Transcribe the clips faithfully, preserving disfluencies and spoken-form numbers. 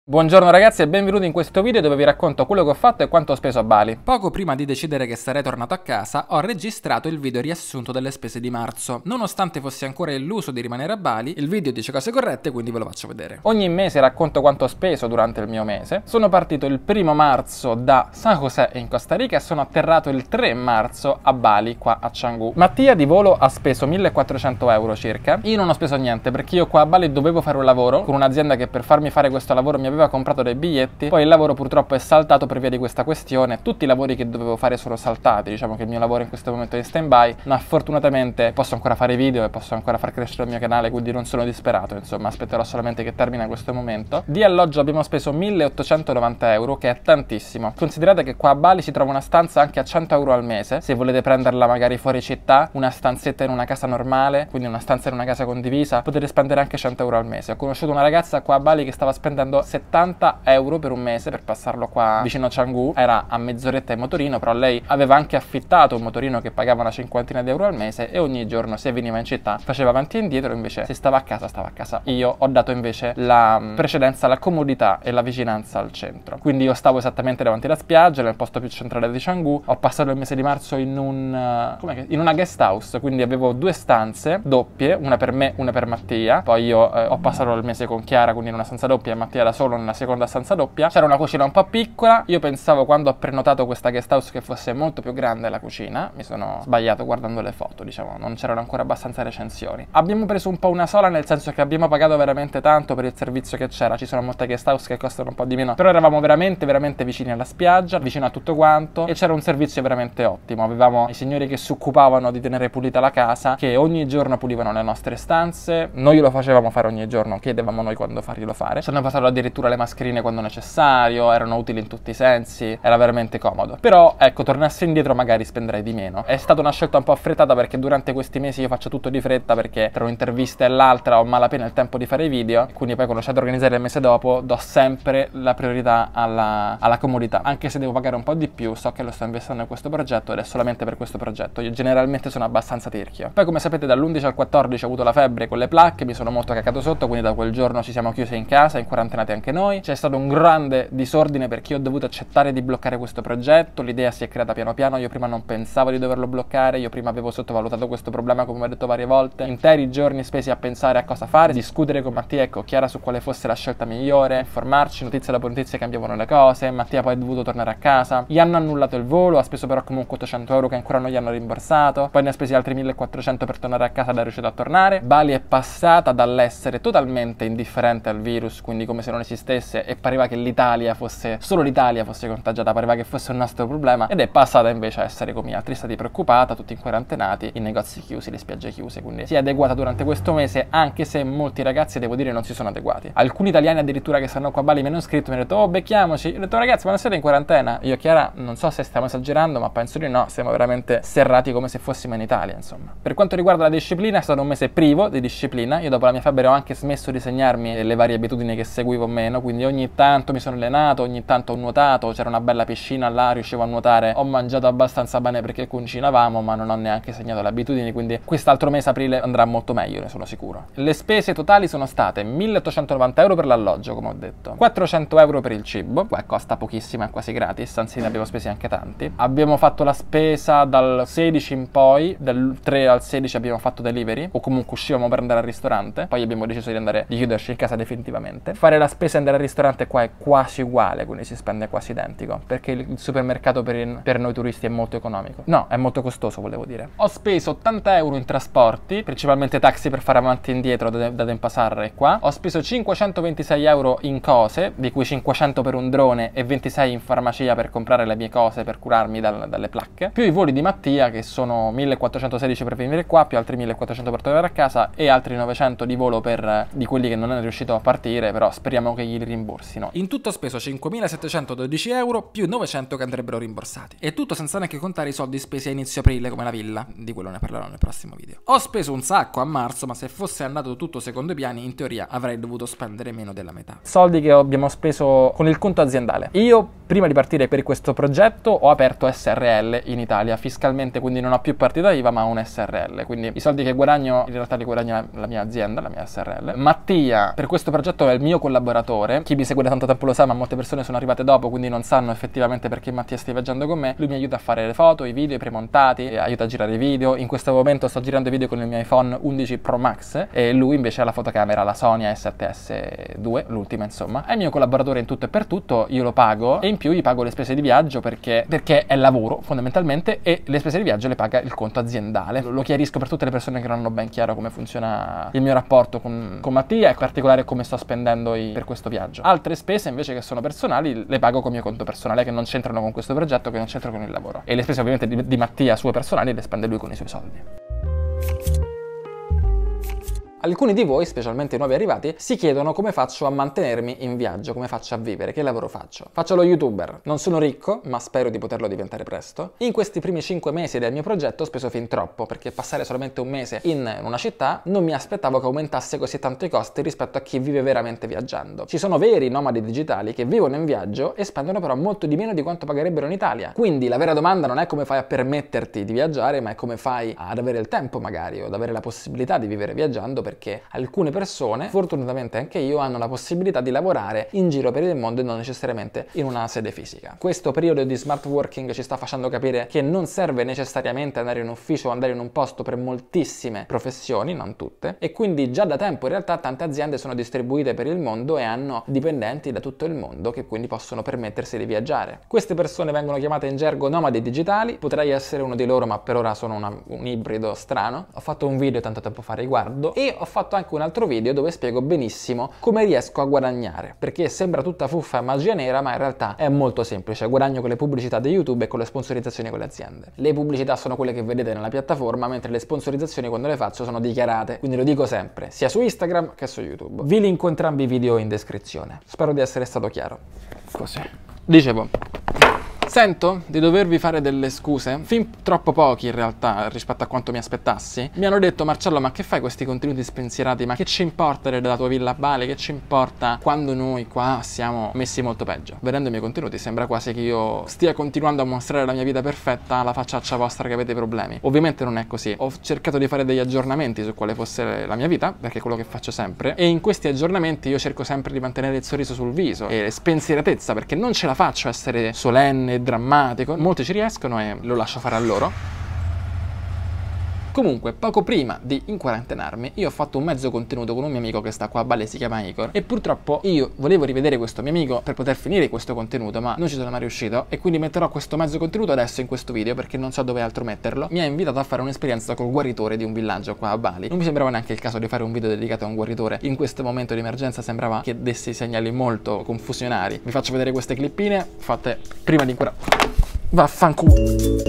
Buongiorno ragazzi e benvenuti in questo video dove vi racconto quello che ho fatto e quanto ho speso a Bali. Poco prima di decidere che sarei tornato a casa, ho registrato il video riassunto delle spese di marzo. Nonostante fossi ancora illuso di rimanere a Bali, il video dice cose corrette, quindi ve lo faccio vedere. Ogni mese racconto quanto ho speso durante il mio mese. Sono partito il primo marzo da San José in Costa Rica e sono atterrato il tre marzo a Bali, qua a Canggu. Mattia di volo ha speso millequattrocento euro circa. Io non ho speso niente perché io qua a Bali dovevo fare un lavoro con un'azienda che per farmi fare questo lavoro mi aveva comprato dei biglietti, poi il lavoro purtroppo è saltato per via di questa questione. Tutti i lavori che dovevo fare sono saltati, diciamo che il mio lavoro in questo momento è in stand by, ma fortunatamente posso ancora fare video e posso ancora far crescere il mio canale, quindi non sono disperato, insomma aspetterò solamente che termina questo momento. Di alloggio abbiamo speso milleottocentonovanta euro, che è tantissimo. Considerate che qua a Bali si trova una stanza anche a cento euro al mese, se volete prenderla magari fuori città, una stanzetta in una casa normale, quindi una stanza in una casa condivisa, potete spendere anche cento euro al mese. Ho conosciuto una ragazza qua a Bali che stava spendendo settanta euro per un mese per passarlo qua vicino a Canggu, era a mezz'oretta in motorino, però lei aveva anche affittato un motorino che pagava una cinquantina di euro al mese e ogni giorno se veniva in città faceva avanti e indietro, invece se stava a casa stava a casa. Io ho dato invece la precedenza alla comodità e la vicinanza al centro, quindi io stavo esattamente davanti alla spiaggia, nel posto più centrale di Canggu. Ho passato il mese di marzo in un com'è che, in una guest house, quindi avevo due stanze doppie, una per me, una per Mattia. Poi io eh, ho passato il mese con Chiara, quindi in una stanza doppia, e Mattia da solo nella seconda stanza doppia. C'era una cucina un po' piccola. Io pensavo, quando ho prenotato questa guest house, che fosse molto più grande la cucina. Mi sono sbagliato guardando le foto, diciamo, non c'erano ancora abbastanza recensioni. Abbiamo preso un po' una sola, nel senso che abbiamo pagato veramente tanto per il servizio che c'era. Ci sono molte guest house che costano un po' di meno, però eravamo veramente veramente vicini alla spiaggia, vicino a tutto quanto, e c'era un servizio veramente ottimo. Avevamo i signori che si occupavano di tenere pulita la casa, che ogni giorno pulivano le nostre stanze. Noi lo facevamo fare ogni giorno, chiedevamo noi quando farglielo fare. Ci hanno passato addirittura le mascherine quando necessario, erano utili in tutti i sensi, era veramente comodo. Però ecco, tornassi indietro magari spenderei di meno. È stata una scelta un po' affrettata perché durante questi mesi io faccio tutto di fretta, perché tra un'intervista e l'altra ho malapena il tempo di fare i video, quindi poi quando c'è da organizzare il mese dopo do sempre la priorità alla, alla comodità. Anche se devo pagare un po' di più, so che lo sto investendo in questo progetto ed è solamente per questo progetto. Io generalmente sono abbastanza tirchio. Poi come sapete dall'undici al quattordici ho avuto la febbre con le placche, mi sono molto cacato sotto, quindi da quel giorno ci siamo chiusi in casa, in quarantenati anche noi. C'è stato un grande disordine perché io ho dovuto accettare di bloccare questo progetto. L'idea si è creata piano piano, io prima non pensavo di doverlo bloccare, io prima avevo sottovalutato questo problema, come ho detto varie volte. Interi giorni spesi a pensare a cosa fare, discutere con Mattia e con Chiara su quale fosse la scelta migliore, informarci, notizia dopo notizia cambiavano le cose. Mattia poi è dovuto tornare a casa, gli hanno annullato il volo, ha speso però comunque ottocento euro che ancora non gli hanno rimborsato, poi ne ha spesi altri millequattrocento per tornare a casa ed è riuscito a tornare. Bali è passata dall'essere totalmente indifferente al virus, quindi come se non esistesse, e pareva che l'Italia fosse, solo l'Italia fosse contagiata, pareva che fosse un nostro problema, ed è passata invece a essere come altri stati preoccupata, tutti in quarantenati, i negozi chiusi, le spiagge chiuse, quindi si è adeguata durante questo mese, anche se molti ragazzi, devo dire, non si sono adeguati. Alcuni italiani addirittura che stanno qua a Bali mi hanno scritto, mi hanno detto oh becchiamoci, io ho detto ragazzi ma non siete in quarantena? Io Chiara non so se stiamo esagerando, ma penso di no, siamo veramente serrati come se fossimo in Italia, insomma. Per quanto riguarda la disciplina, è stato un mese privo di disciplina. Io dopo la mia febbre ho anche smesso di segnarmi le varie abitudini che seguivo o meno, quindi ogni tanto mi sono allenato, ogni tanto ho nuotato, c'era una bella piscina là, riuscivo a nuotare, ho mangiato abbastanza bene perché cucinavamo, ma non ho neanche segnato le abitudini, quindi quest'altro mese aprile andrà molto meglio, ne sono sicuro. Le spese totali sono state milleottocentonovanta euro per l'alloggio, come ho detto, quattrocento euro per il cibo, qua costa pochissimo, è quasi gratis, anzi ne abbiamo spesi anche tanti. Abbiamo fatto la spesa dal sedici in poi, dal tre al sedici abbiamo fatto delivery, o comunque uscivamo per andare al ristorante, poi abbiamo deciso di andare, di chiuderci in casa definitivamente. Fare la spesa e andare al ristorante qua è quasi uguale, quindi si spende quasi identico, perché il supermercato per, in, per noi turisti è molto economico. No, è molto costoso, volevo dire. Ho speso ottanta euro in trasporti, principalmente taxi per fare avanti e indietro da, da Denpasar e qua. Ho speso cinquecentoventisei euro in cose, di cui cinquecento per un drone e ventisei in farmacia per comprare le mie cose per curarmi dal, dalle placche, più i voli di Mattia che sono millequattrocentosedici per venire qua, più altri millequattrocento per tornare a casa e altri novecento di volo per di quelli che non è riuscito a partire, però speriamo che gli rimborsino. In tutto ho speso cinquemilasettecentododici euro più novecento che andrebbero rimborsati, e tutto senza neanche contare i soldi spesi a inizio aprile come la villa, di quello ne parlerò nel prossimo video. Ho speso un sacco a marzo, ma se fosse andato tutto secondo i piani in teoria avrei dovuto spendere meno della metà. Soldi che abbiamo speso con il conto aziendale. Io Prima di partire per questo progetto ho aperto S R L in Italia, fiscalmente quindi non ho più partita I V A ma un S R L, quindi i soldi che guadagno in realtà li guadagna la mia azienda, la mia S R L. Mattia per questo progetto è il mio collaboratore, chi mi segue da tanto tempo lo sa ma molte persone sono arrivate dopo quindi non sanno effettivamente perché Mattia stia viaggiando con me. Lui mi aiuta a fare le foto, i video, i premontati, aiuta a girare i video. In questo momento sto girando i video con il mio iPhone undici Pro Max e lui invece ha la fotocamera, la Sony A sette S due, l'ultima insomma. È il mio collaboratore in tutto e per tutto, io lo pago e in più gli pago le spese di viaggio perché, perché è lavoro fondamentalmente e le spese di viaggio le paga il conto aziendale. Lo chiarisco per tutte le persone che non hanno ben chiaro come funziona il mio rapporto con, con Mattia e in particolare come sto spendendo i, per questo viaggio. Altre spese invece che sono personali le pago con il mio conto personale che non c'entrano con questo progetto, che non c'entrano con il lavoro. E le spese ovviamente di, di Mattia sue personali le spende lui con i suoi soldi. Alcuni di voi, specialmente i nuovi arrivati, si chiedono come faccio a mantenermi in viaggio, come faccio a vivere, che lavoro faccio. Faccio lo youtuber, non sono ricco, ma spero di poterlo diventare presto. In questi primi cinque mesi del mio progetto ho speso fin troppo, perché passare solamente un mese in una città non mi aspettavo che aumentasse così tanto i costi rispetto a chi vive veramente viaggiando. Ci sono veri nomadi digitali che vivono in viaggio e spendono però molto di meno di quanto pagherebbero in Italia. Quindi la vera domanda non è come fai a permetterti di viaggiare, ma è come fai ad avere il tempo magari, o ad avere la possibilità di vivere viaggiando, perché alcune persone, fortunatamente anche io, hanno la possibilità di lavorare in giro per il mondo e non necessariamente in una sede fisica. Questo periodo di smart working ci sta facendo capire che non serve necessariamente andare in ufficio o andare in un posto per moltissime professioni, non tutte, e quindi già da tempo in realtà tante aziende sono distribuite per il mondo e hanno dipendenti da tutto il mondo che quindi possono permettersi di viaggiare. Queste persone vengono chiamate in gergo nomadi digitali, potrei essere uno di loro ma per ora sono una, un ibrido strano. Ho fatto un video tanto tempo fa a riguardo e ho fatto anche un altro video dove spiego benissimo come riesco a guadagnare, perché sembra tutta fuffa e magia nera ma in realtà è molto semplice. Guadagno con le pubblicità di YouTube e con le sponsorizzazioni con le aziende. Le pubblicità sono quelle che vedete nella piattaforma, mentre le sponsorizzazioni quando le faccio sono dichiarate, quindi lo dico sempre, sia su Instagram che su YouTube. Vi linko entrambi i video in descrizione. Spero di essere stato chiaro. Così. Dicevo, sento di dovervi fare delle scuse, fin troppo pochi in realtà rispetto a quanto mi aspettassi. Mi hanno detto: Marcello, ma che fai questi contenuti spensierati? Ma che ci importa della tua villa a Bali? Che ci importa quando noi qua siamo messi molto peggio? Vedendo i miei contenuti sembra quasi che io stia continuando a mostrare la mia vita perfetta alla facciaccia vostra che avete problemi. Ovviamente non è così. Ho cercato di fare degli aggiornamenti su quale fosse la mia vita, perché è quello che faccio sempre, e in questi aggiornamenti io cerco sempre di mantenere il sorriso sul viso e spensieratezza, perché non ce la faccio a essere solenne, drammatico. Molti ci riescono e lo lascio fare a loro. Comunque, poco prima di inquarentenarmi, io ho fatto un mezzo contenuto con un mio amico che sta qua a Bali, si chiama Igor, e purtroppo io volevo rivedere questo mio amico per poter finire questo contenuto, ma non ci sono mai riuscito, e quindi metterò questo mezzo contenuto adesso in questo video perché non so dove altro metterlo. Mi ha invitato a fare un'esperienza col guaritore di un villaggio qua a Bali. Non mi sembrava neanche il caso di fare un video dedicato a un guaritore in questo momento di emergenza, sembrava che desse segnali molto confusionari. Vi faccio vedere queste clippine fatte prima di inquarentenarmi. Vaffanculo.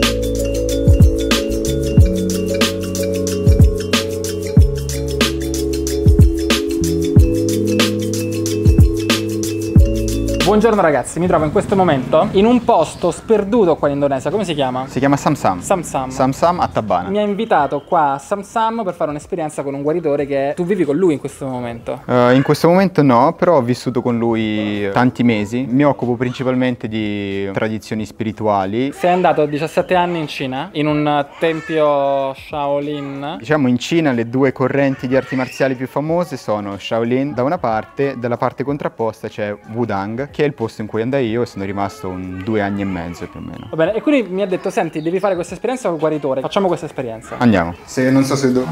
Buongiorno ragazzi, mi trovo in questo momento in un posto sperduto qua in Indonesia. Come si chiama? Si chiama Samsam. Samsam. Samsam a Tabbana. Mi ha invitato qua a Samsam per fare un'esperienza con un guaritore che tu vivi con lui in questo momento. Uh, in questo momento no, però ho vissuto con lui tanti mesi. Mi occupo principalmente di tradizioni spirituali. Sei andato a diciassette anni in Cina, in un tempio Shaolin. Diciamo in Cina le due correnti di arti marziali più famose sono Shaolin da una parte, dalla parte contrapposta c'è Wudang, che è il posto in cui andai io e sono rimasto un due anni e mezzo più o meno. Va bene, e quindi mi ha detto: senti, devi fare questa esperienza col guaritore. Facciamo questa esperienza. Andiamo. Se non so se devo...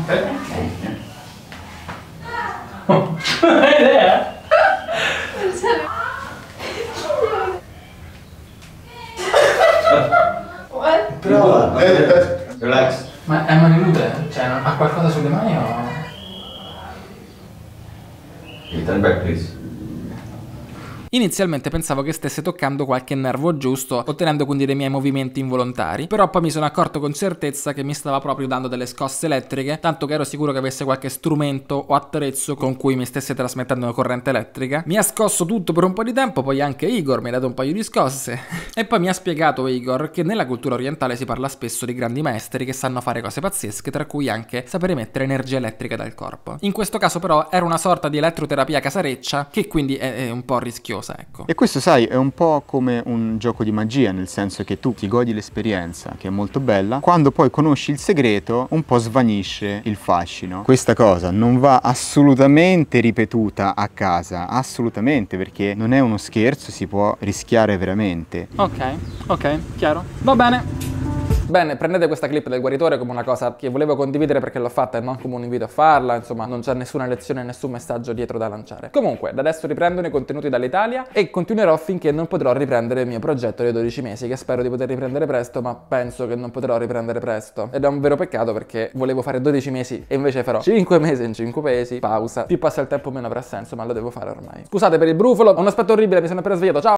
Oh, idea? Però... Relax. Ma è mani nude? Cioè, ha qualcosa sulle mani o... You turn back, please. Inizialmente pensavo che stesse toccando qualche nervo giusto, ottenendo quindi dei miei movimenti involontari, però poi mi sono accorto con certezza che mi stava proprio dando delle scosse elettriche, tanto che ero sicuro che avesse qualche strumento o attrezzo con cui mi stesse trasmettendo una corrente elettrica. Mi ha scosso tutto per un po' di tempo, poi anche Igor mi ha dato un paio di scosse e poi mi ha spiegato Igor che nella cultura orientale si parla spesso di grandi maestri che sanno fare cose pazzesche, tra cui anche sapere emettere energia elettrica dal corpo. In questo caso però era una sorta di elettroterapia casareccia, che quindi è, è un po' rischiosa. noiosa, ecco. E questo, sai, è un po' come un gioco di magia, nel senso che tu ti godi l'esperienza, che è molto bella, quando poi conosci il segreto un po' svanisce il fascino. Questa cosa non va assolutamente ripetuta a casa, assolutamente, perché non è uno scherzo, si può rischiare veramente. Ok, ok, chiaro. Va bene. Bene, prendete questa clip del guaritore come una cosa che volevo condividere perché l'ho fatta e non come un invito a farla, insomma non c'è nessuna lezione, nessun messaggio dietro da lanciare. Comunque, da adesso riprendono i contenuti dall'Italia e continuerò finché non potrò riprendere il mio progetto dei dodici mesi, che spero di poter riprendere presto, ma penso che non potrò riprendere presto. Ed è un vero peccato perché volevo fare dodici mesi e invece farò cinque mesi in cinque mesi, pausa. Più passa il tempo meno avrà senso, ma lo devo fare ormai. Scusate per il brufolo, ho un aspetto orribile, mi sono appena svegliato, ciao!